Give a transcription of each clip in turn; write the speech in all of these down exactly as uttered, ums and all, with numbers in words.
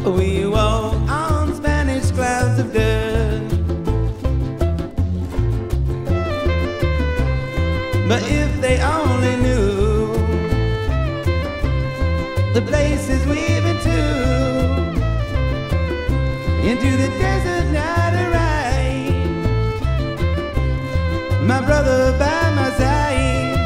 We walk on Spanish clouds of dust. But if they only knew the places we've been to, into the desert night of ride, my brother by my side,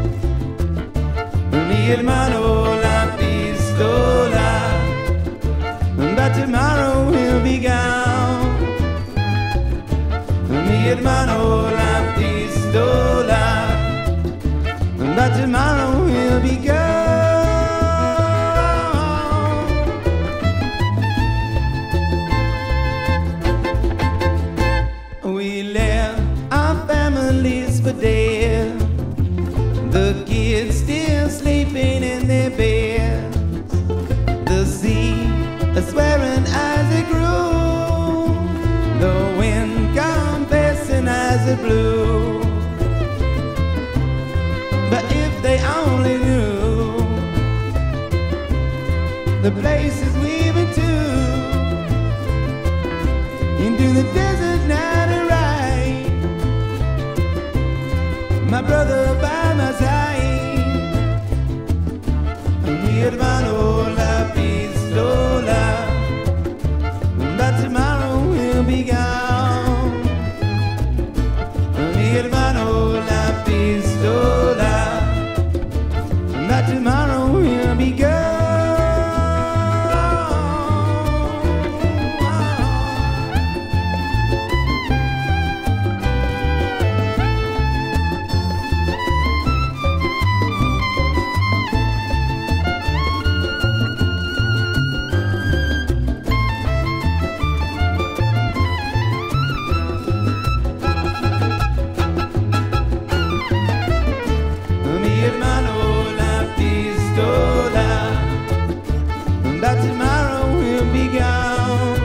mi hermano la pistola, but tomorrow he'll be gone. Mi hermano la pistola, but tomorrow he'll be gone. We left our families for dead, the kids still sleeping in their beds, the sea a swearing as it grew, the wind confessing as it blew. But if they only knew the places we've been to, into the desert night of ride, my brother by my side, mi hermano la pistola, but tomorrow he'll be gone. Mi hermano la pistola, but tomorrow he'll be gone. But tomorrow we'll be gone.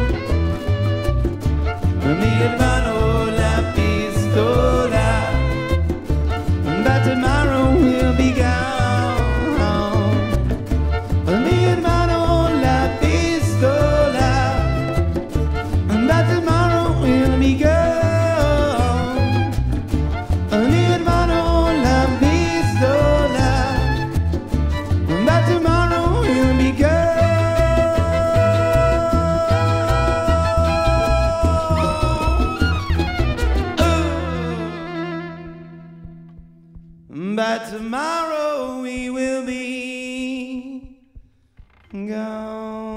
Mi hermano la pistola, but tomorrow we'll be gone. Mi hermano la pistola, but tomorrow we'll be gone. Mi hermano la pistola, but tomorrow we'll be gone. But tomorrow we will be gone.